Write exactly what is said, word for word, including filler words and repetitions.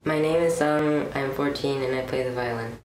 My name is Sam, I'm fourteen and I play the violin.